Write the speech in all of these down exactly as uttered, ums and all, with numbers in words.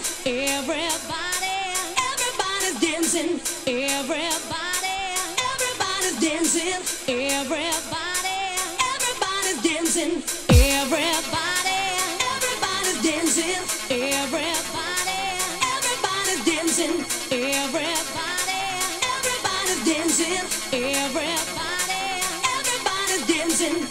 Everybody, everybody's dancing. Everybody, everybody's dancing. Everybody, everybody's dancing. Everybody, everybody's dancing. Everybody, everybody's dancing. Everybody, everybody's dancing. Everybody, everybody's dancing.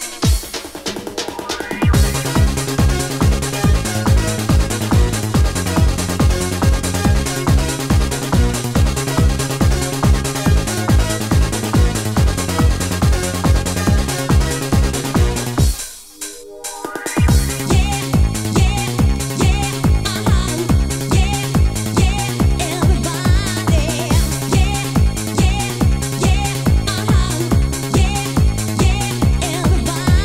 Everybody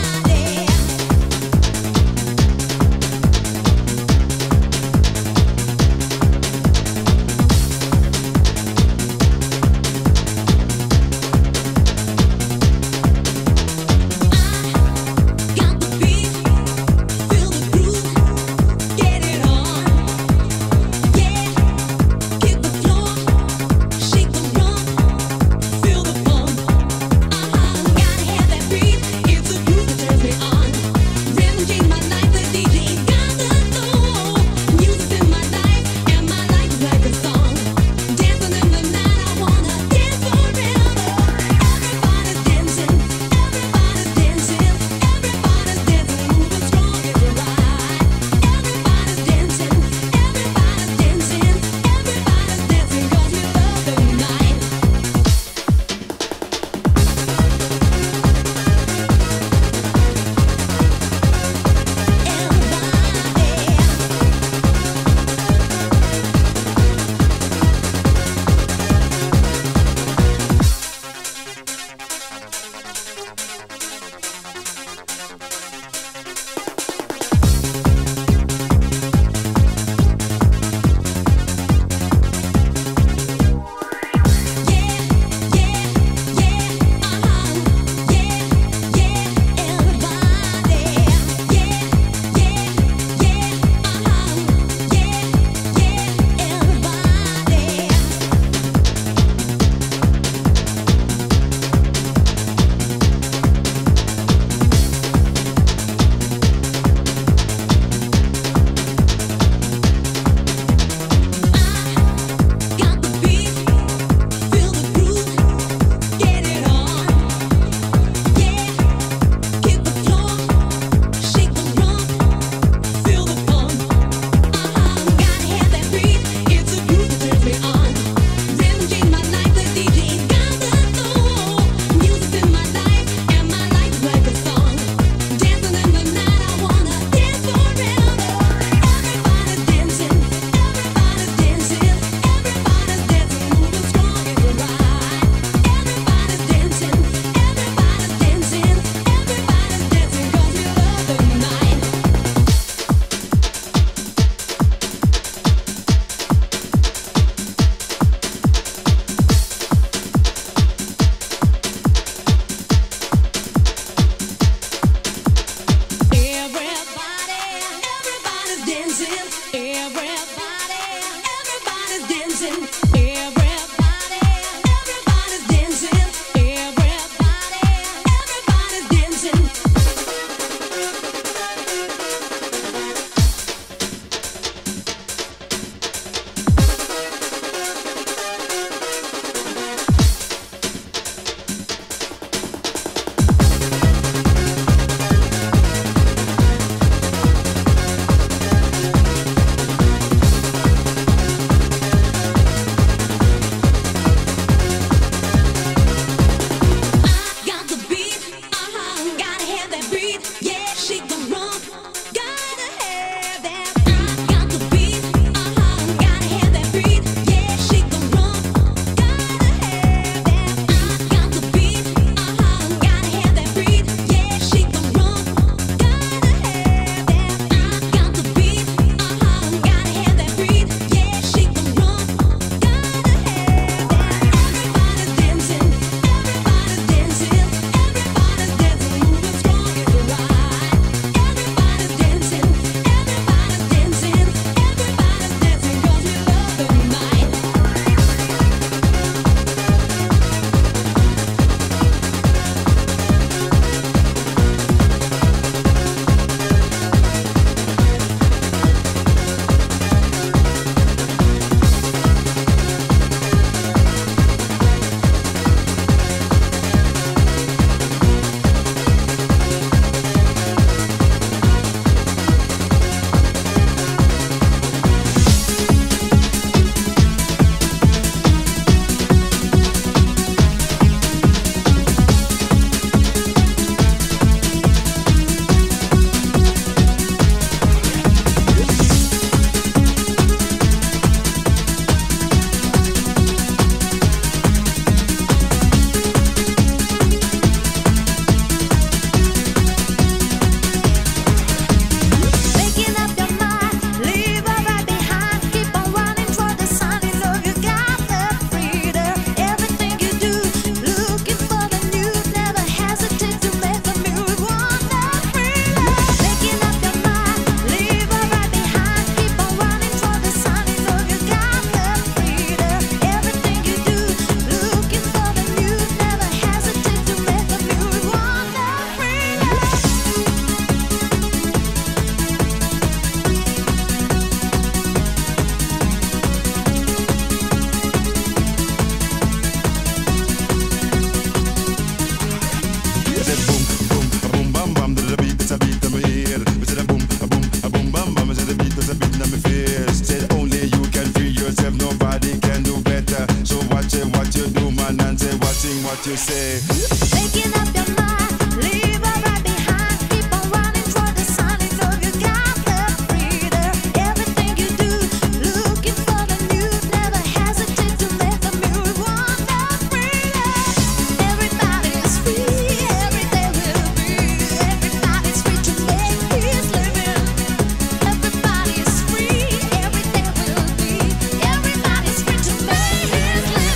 what you say. Making up your mind, leave her right behind. Keep on running toward the sun. You know you got the freedom. Everything you do, looking for the new. Never hesitate to make the move. Want the freedom. Everybody is free. Every day will be. Everybody's free to make peace living. Everybody is free. Every day will be. Everybody's free to make peace living.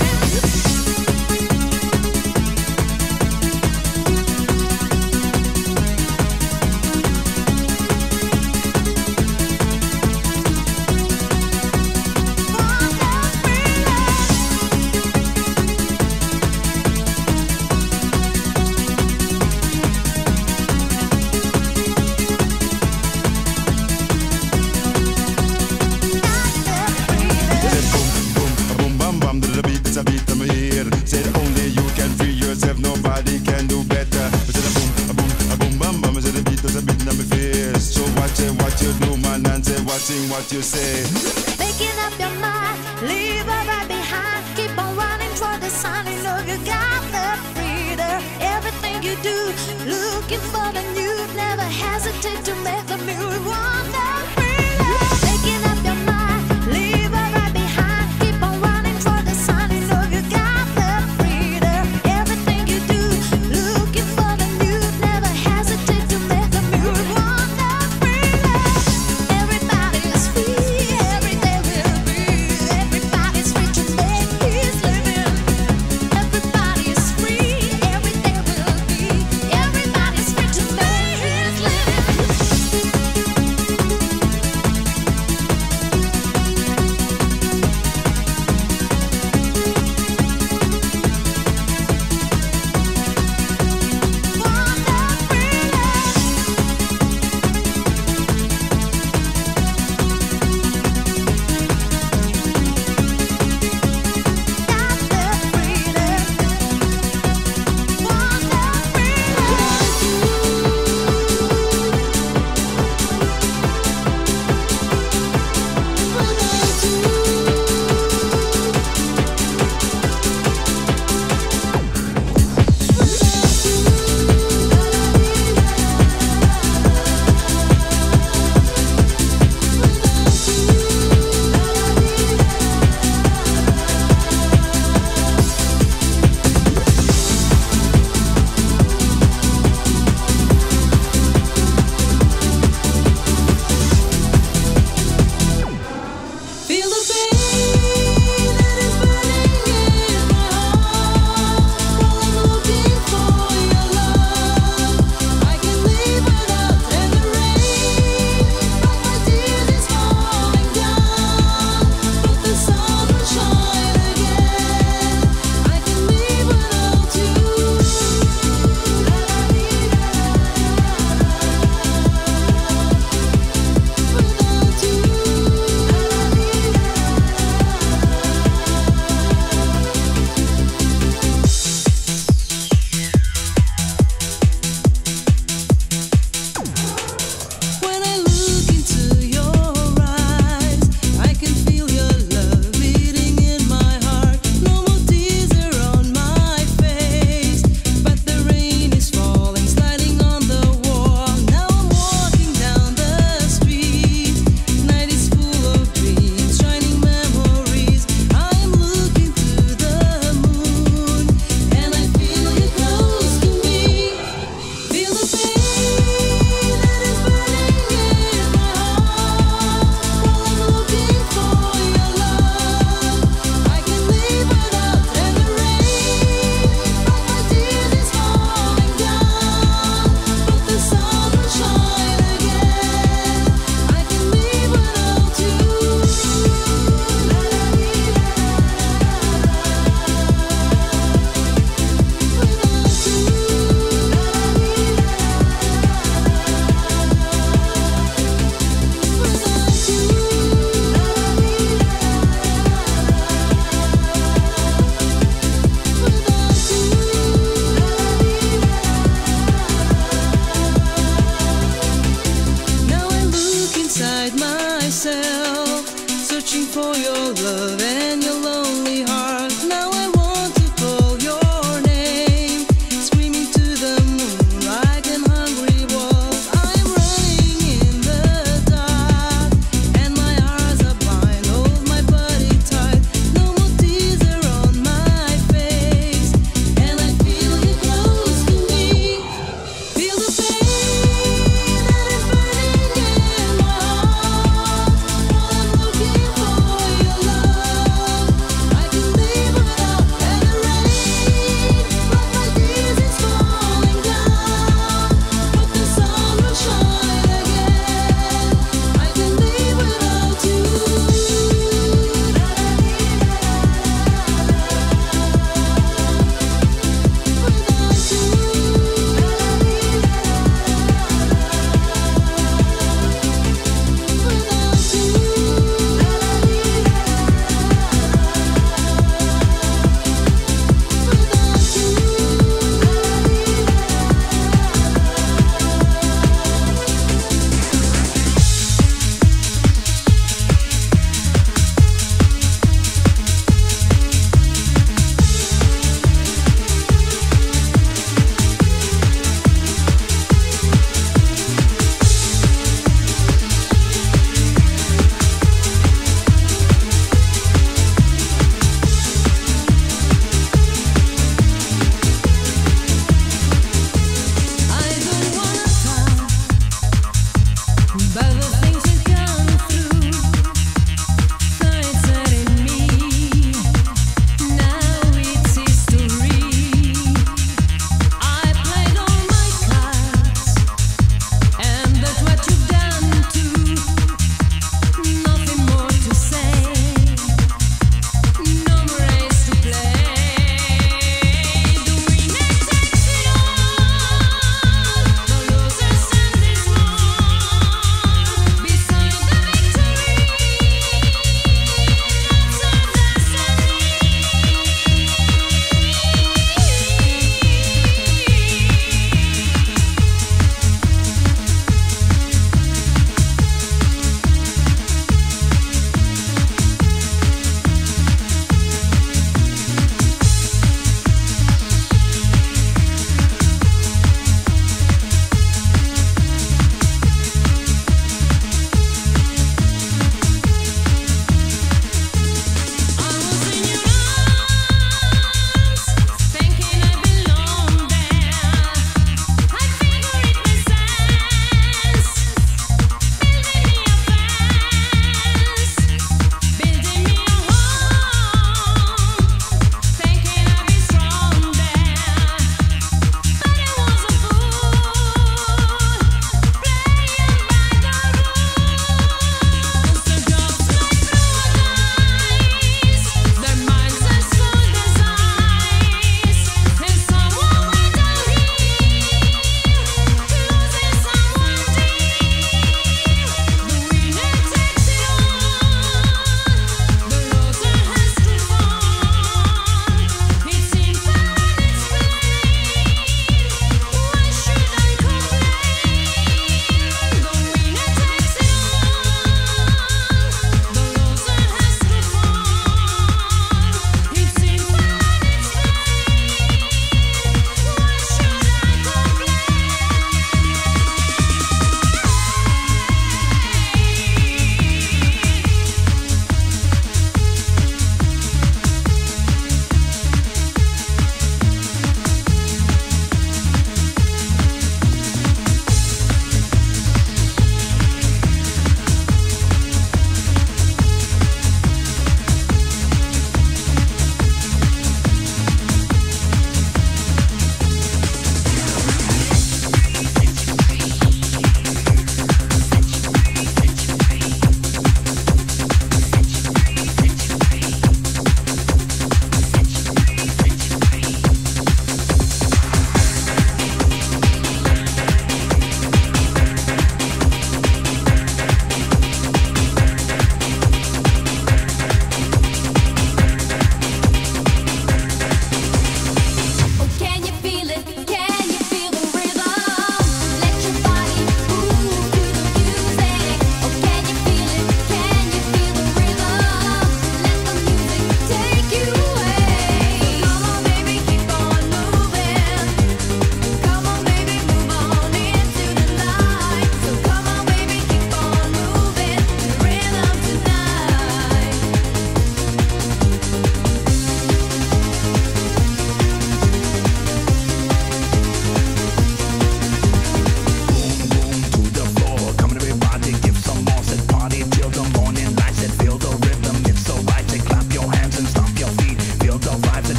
Boom, bam, bam, to the beat, it's a beat, I'm here. Said only you can free yourself, nobody can do better. I said a boom, a boom, a boom, bam, bam, I said the beat, it's a beat, I'm face. So watch it, what you do, man, and say, watching what you say. Making up your mind, leave her right behind. Keep on running toward the sun. You know you got the freedom. Everything you do, looking for the new. Never hesitate to make the move. Want the freedom. Making up your mind, leave her right behind. Keep on running toward the sun. You know you got the freedom. Everything you do, looking for the new. Never hesitate to make the move. Want the freedom. Everybody is free. Every day will be. Everybody's free to make peace living. Everybody is free. Every day will be. Everybody's free to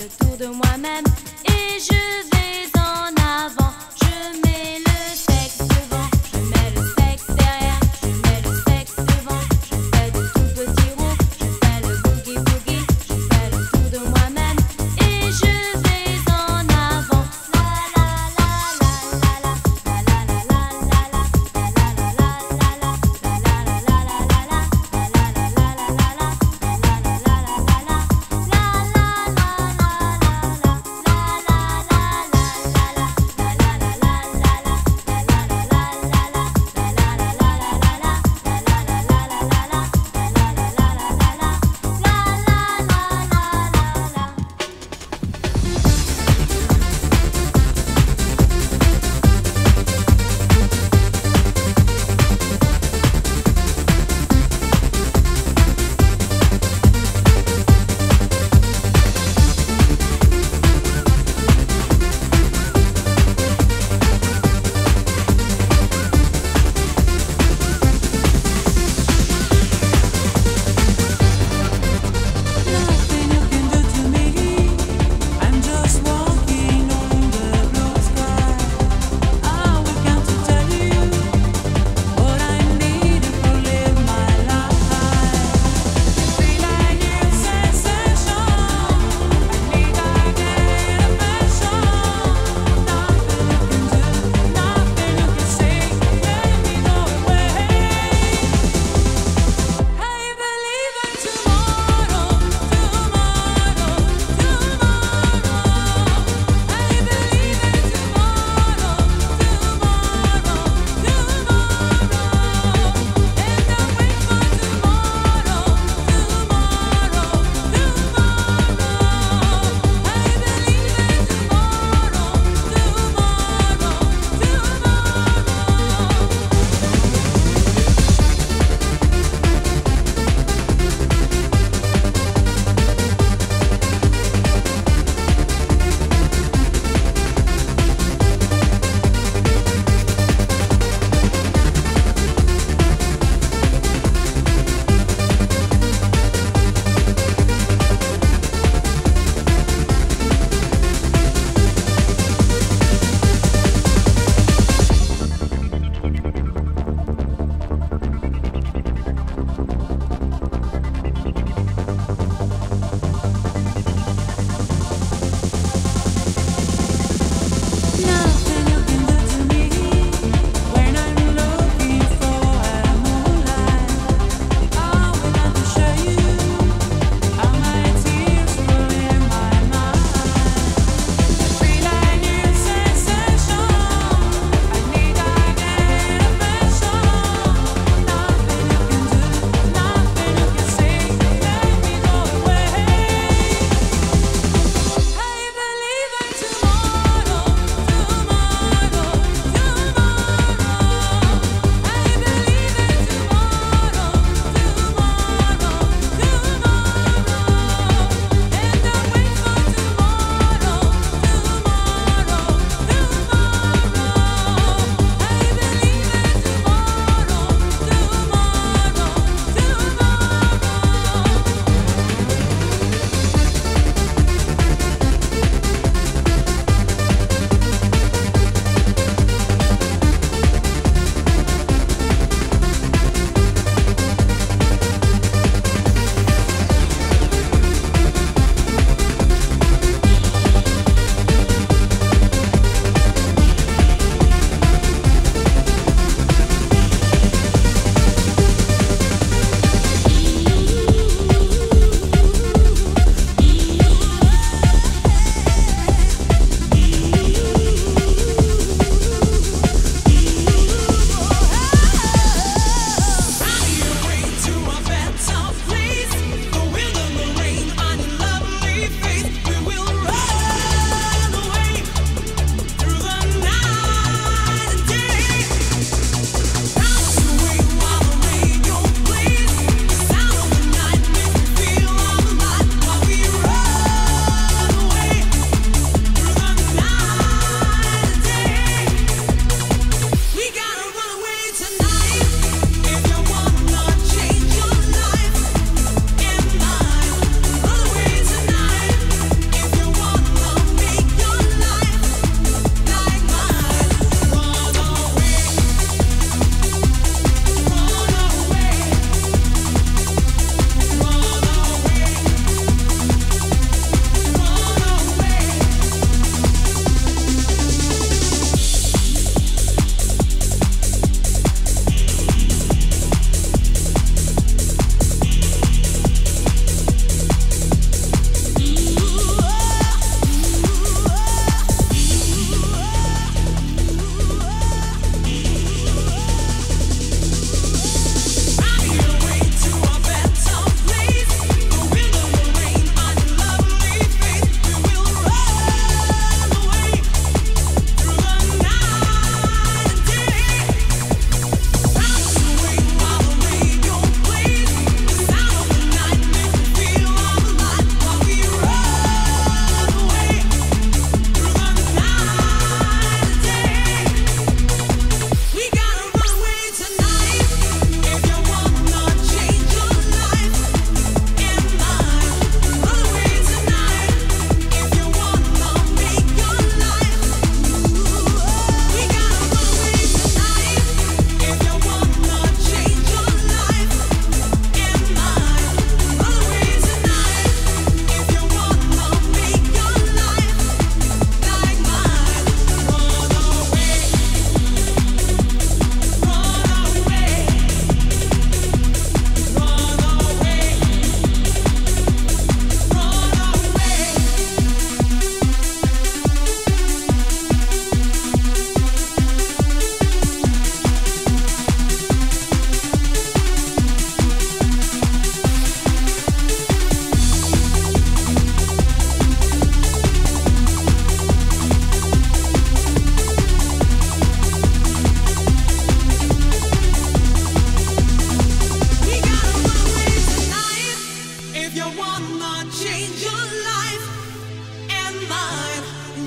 le tour de moi-même et je vais en avant. Je mets le sexe devant, je mets le sexe derrière, je mets le sexe devant. Je fais de tout petits ronds, je fais le boogie boogie, je fais le tour de moi-même et je vais en avant. La la la la la la la la la la la la la la la la la la la.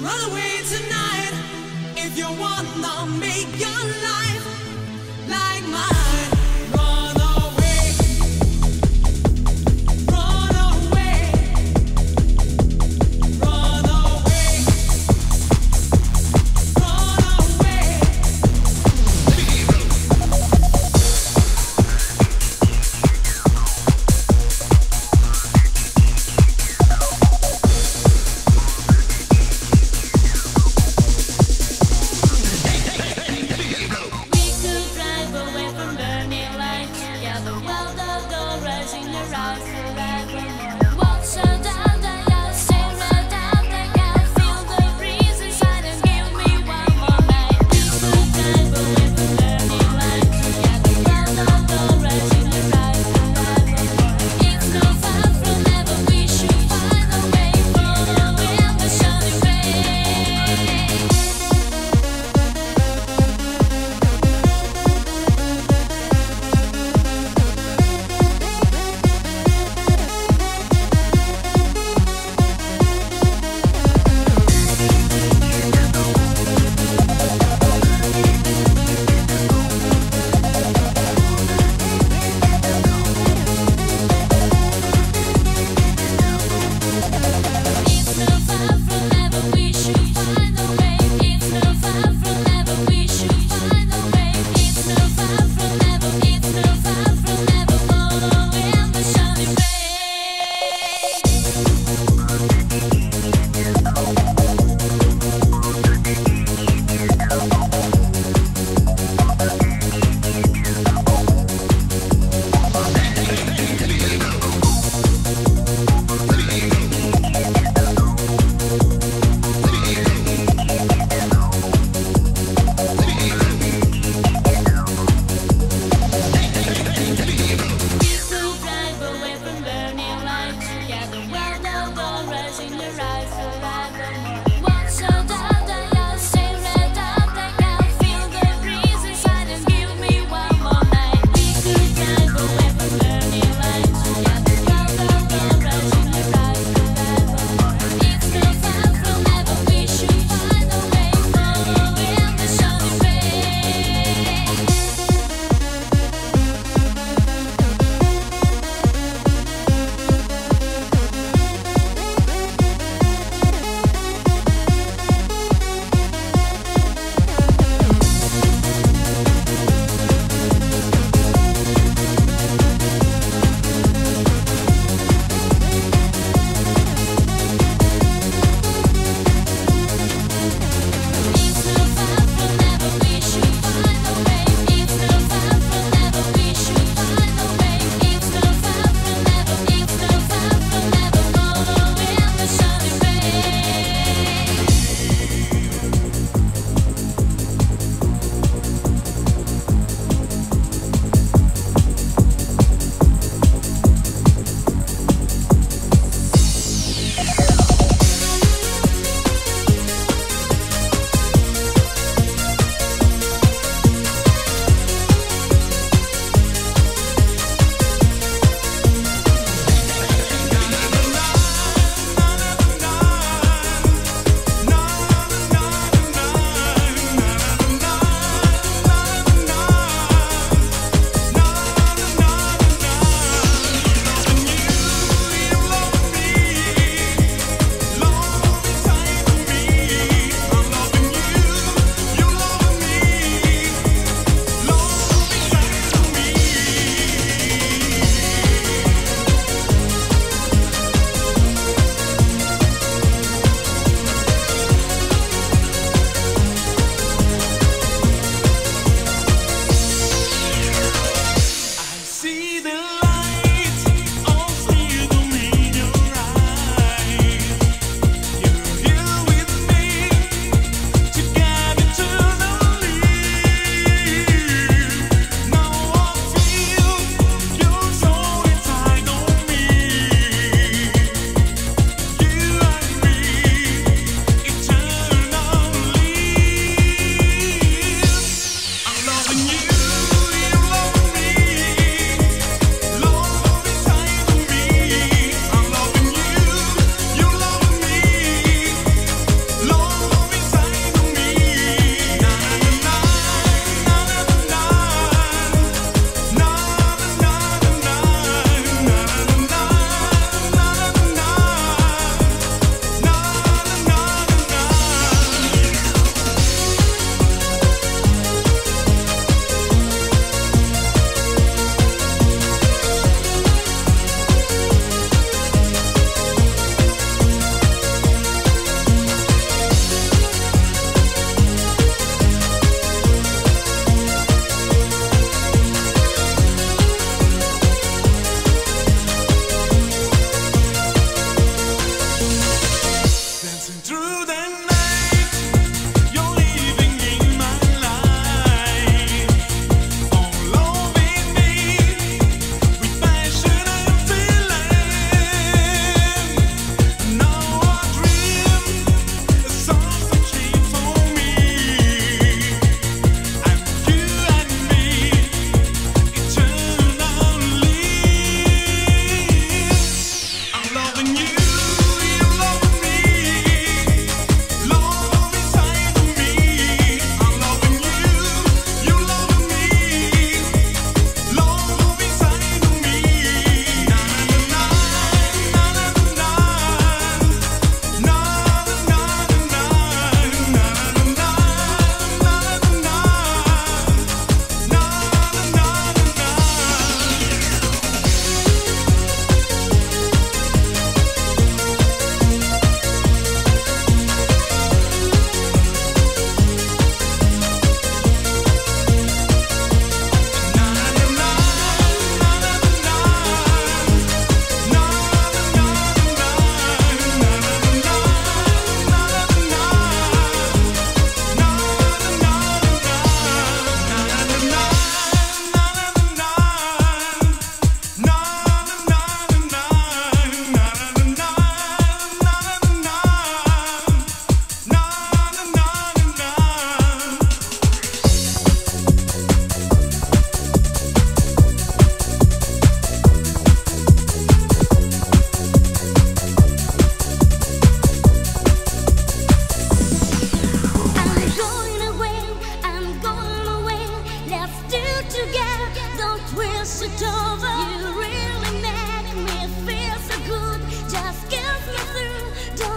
run away tonight if you wanna make your life like mine. Run away, run away, run away, run away. We could drive away from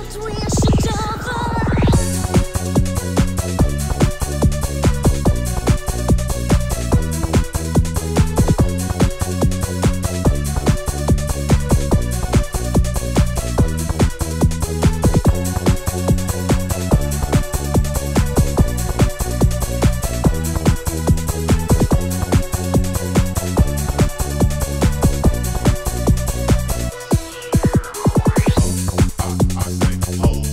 I say, hold.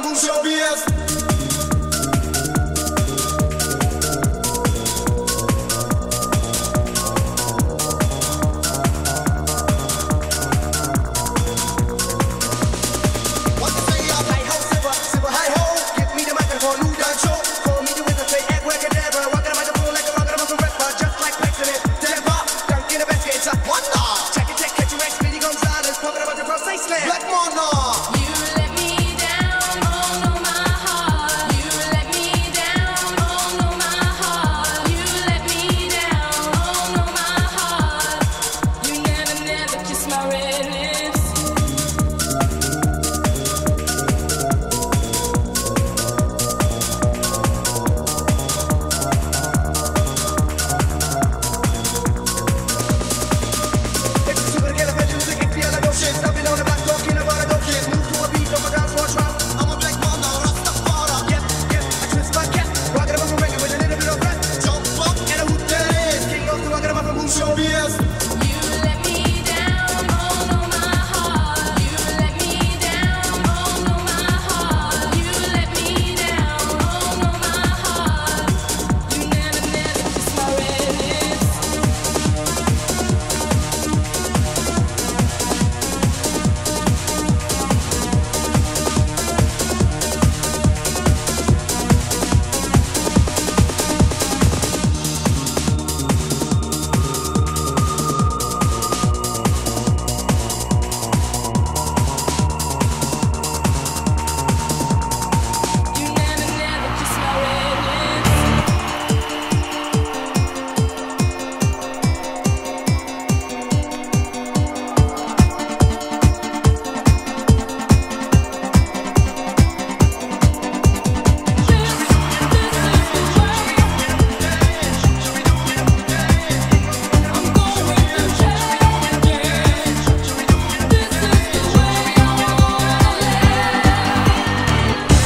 boom, show B S. Black Monarch. You let me down, oh no, my heart. You let me down, oh no, my heart. You let me down, oh no, my heart. You never, never kiss my red lips. It's a super get a bed, music, it feel like oh shit. Stopping on the back, talking about a dog kid. Move to a beat, on my dance floor trap. I'm a black man, now Rastafari. Yep, yep, I twist my cap. Rockin' about some reggae with a little bit of rap. Jump up, and a hoop that is. King of the rockin' about some boom, show B S. You let me down, oh no, my heart. You let me down, oh no, my heart. You let me down, oh no, my heart. You never, never kiss my red lips. You never, never kiss my red lips. I'm going to change it. This is the way I wanna live.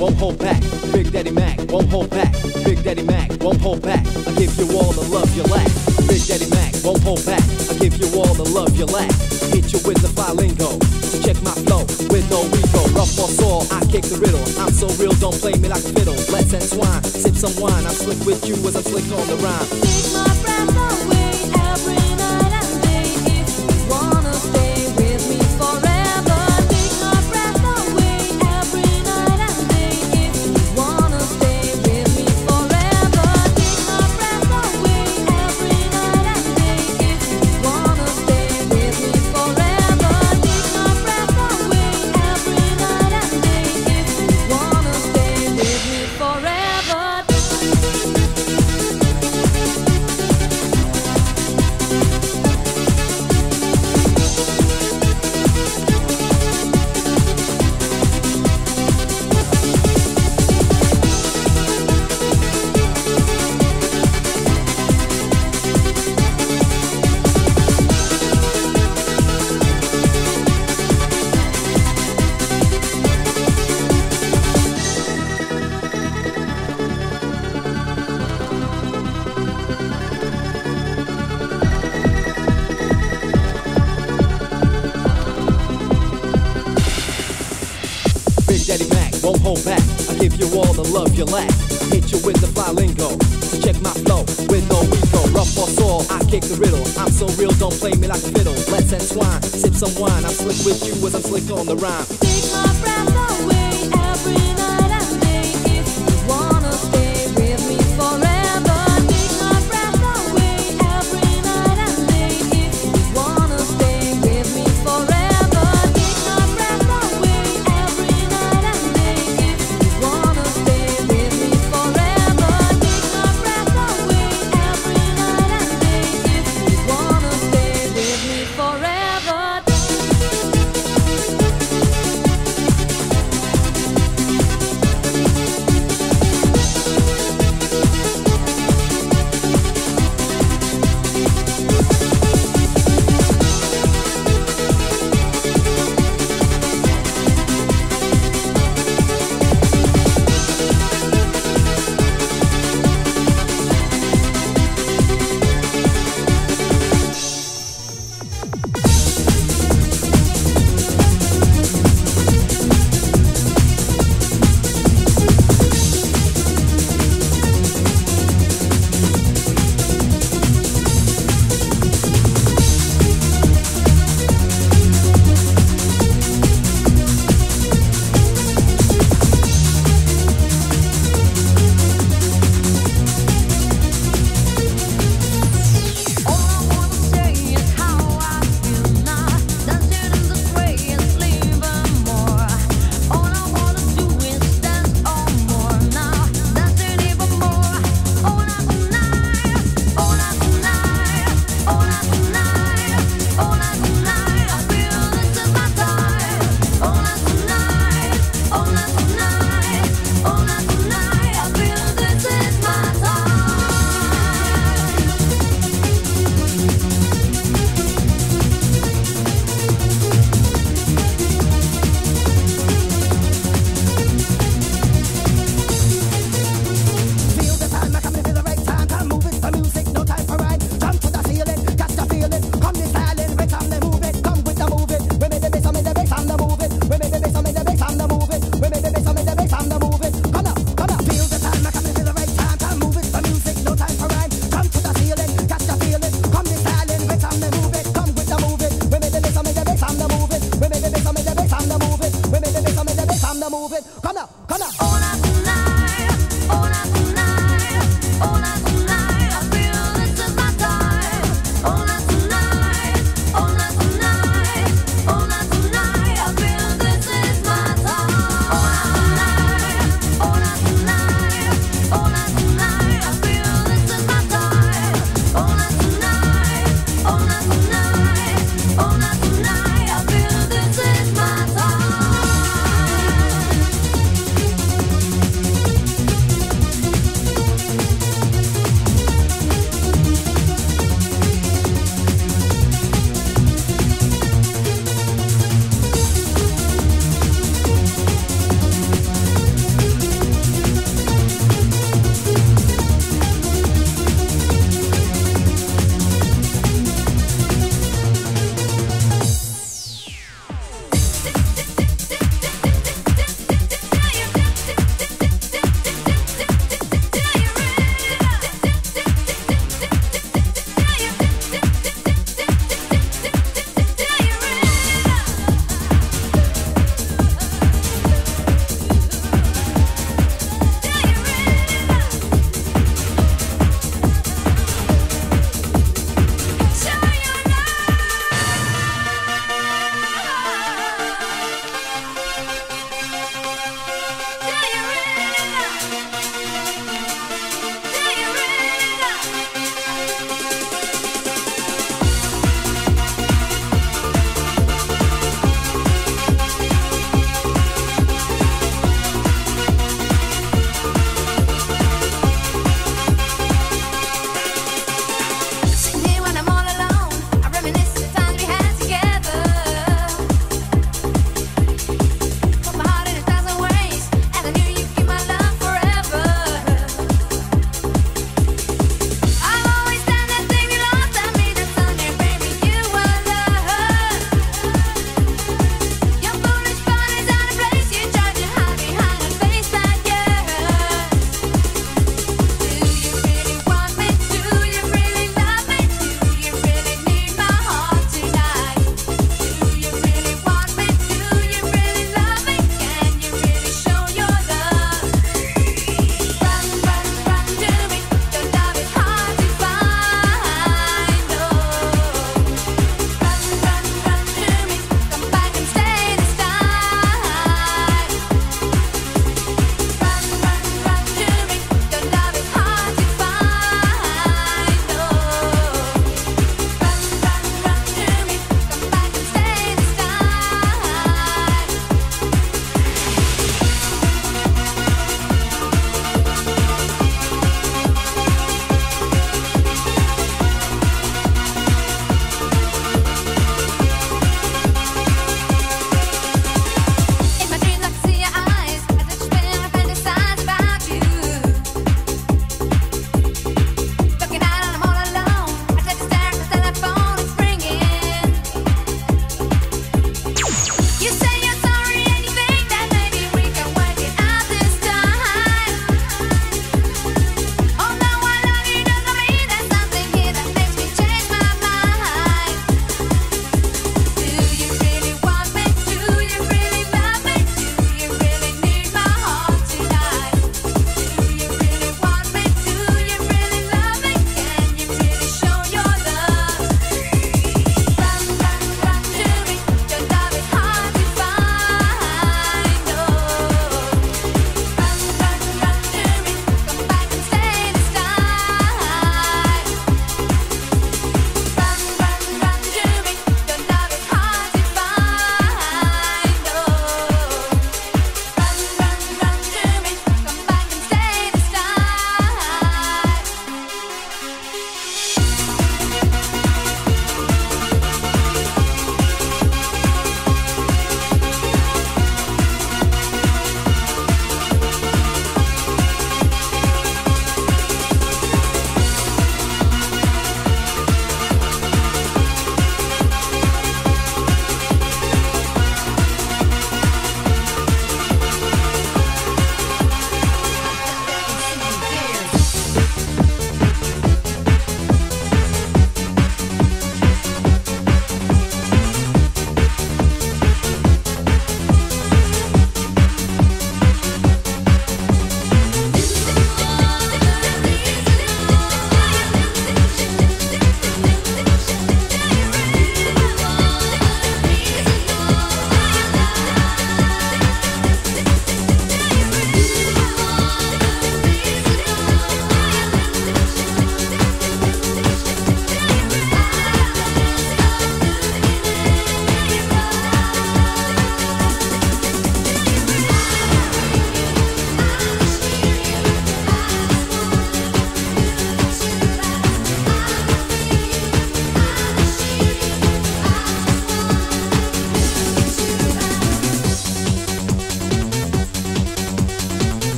won't hold back. Big Daddy Mac, won't hold back. Big Daddy Mac, won't hold back. I give you all the love you lack. Big Daddy Mac, won't hold back. I give you all the love you lack. Hit you with the fly lingo. So check my flow with no ego. Rough or sore, I kick the riddle. I'm so real, don't play me like a fiddle. Let's entwine, sip some wine. I'm slick with you as I'm slick on the rhyme. Take my breath away every night and day. If you wanna stay with me forever, take my breath away every night and day. If you wanna stay with me forever, take my breath away every night and day. If you wanna stay with me forever, take my breath away every night and day. If you wanna stay with me forever. Big Daddy Mac, won't hold back. I give you all the love you lack. Hit you with the fly lingo. So check my flow with no ego. Rough or sore, I kick the riddle. I'm so real, don't play me like a fiddle. Let's entwine, sip some wine. I'm slick with you as I'm slick on the rhyme. Take my breath away every night and day. If you wanna stay with me forever, take my breath away every night and day. If you wanna stay with me forever, take my breath away every night and day. If you wanna stay with me forever, take my breath away every night and day. If you wanna stay with me forever.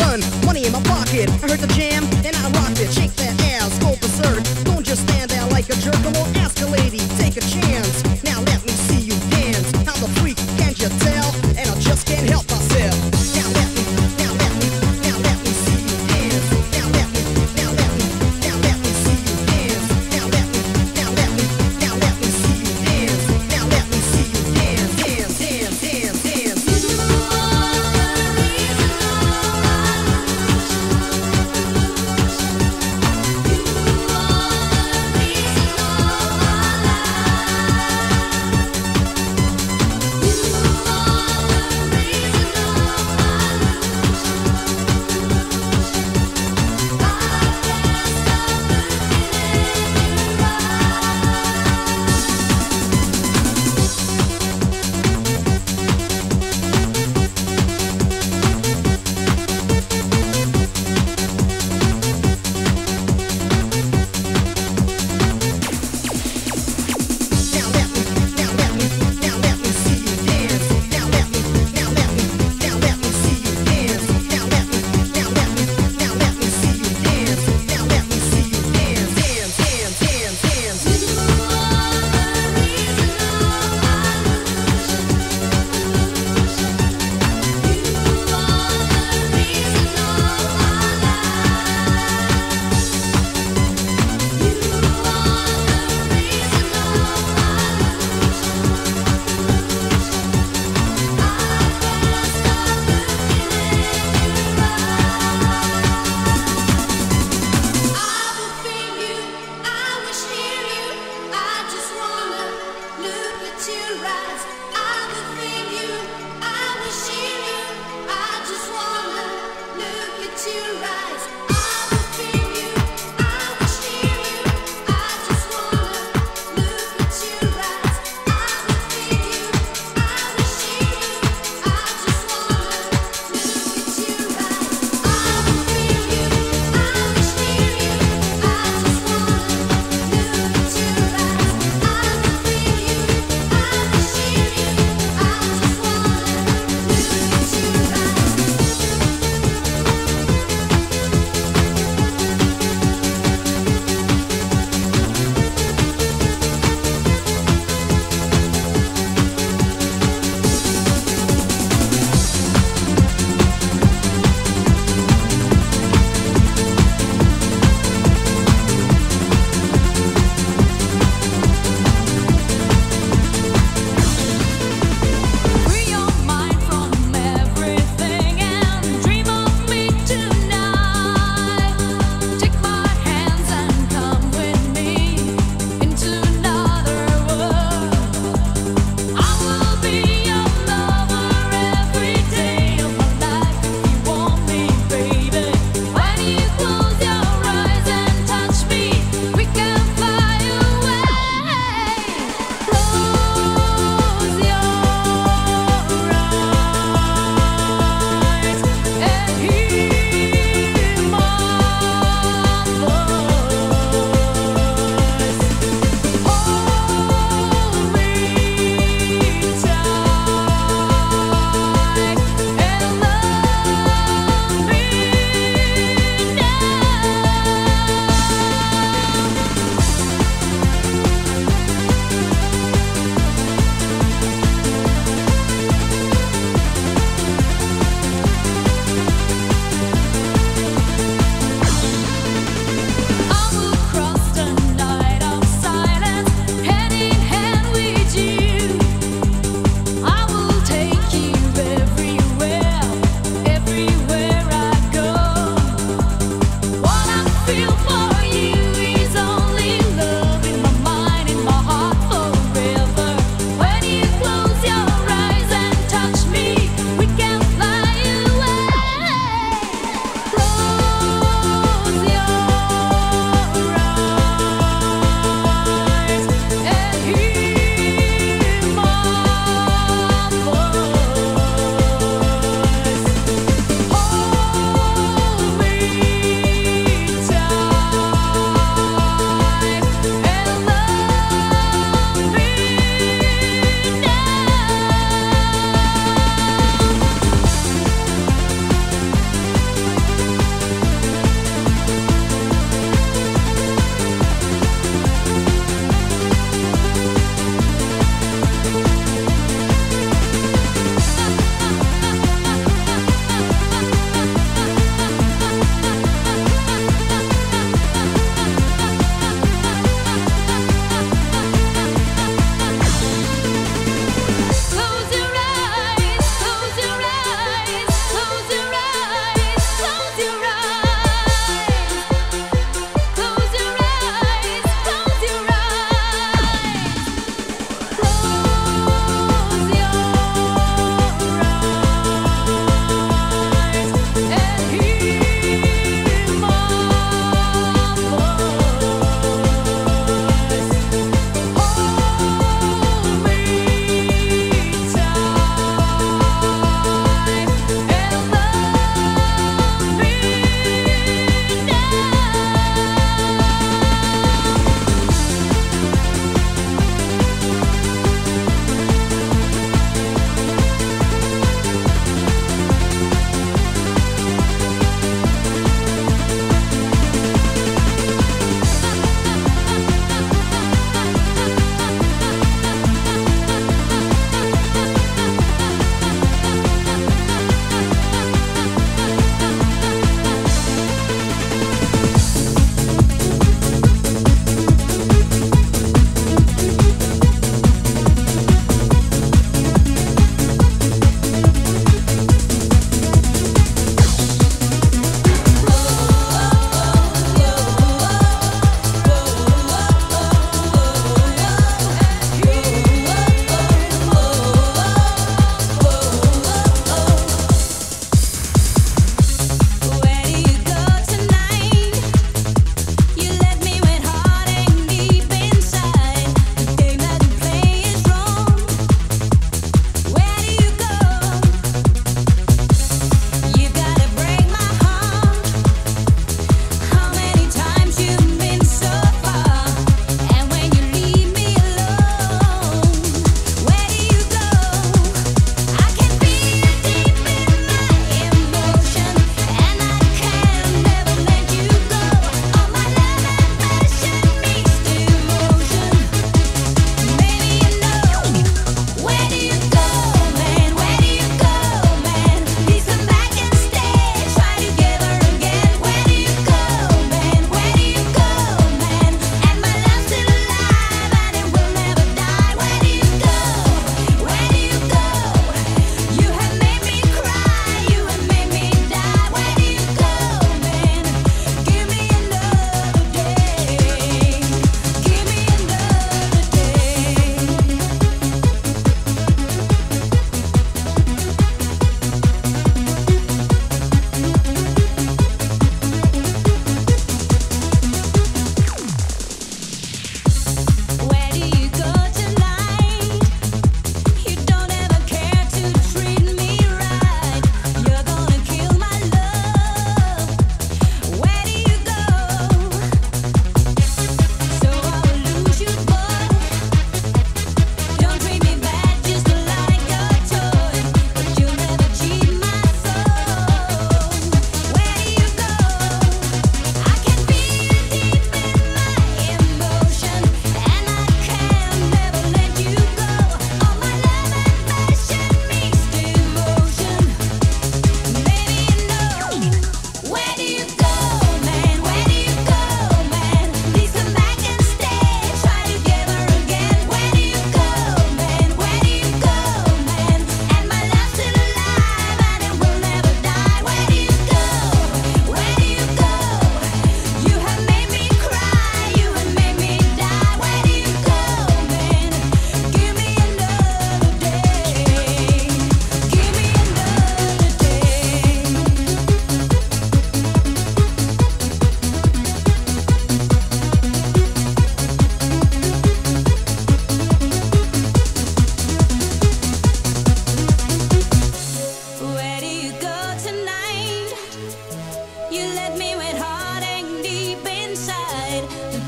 gun, money in my pocket. I heard the jam and I rocked it. Shake that ass, go berserk. Don't just stand there like a jerk. Come on, ask a lady, take a chance. Now let me see you dance. I'm a freak, can't you tell? And I just can't help myself. Now let me, now let me, now let me see you dance. Now let me, now let me, now let me see you dance. Now let me, now let me, now let me see you dance. Now let me see you dance, dance, dance, dance, dance. You are the reason all I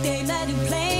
they let him play.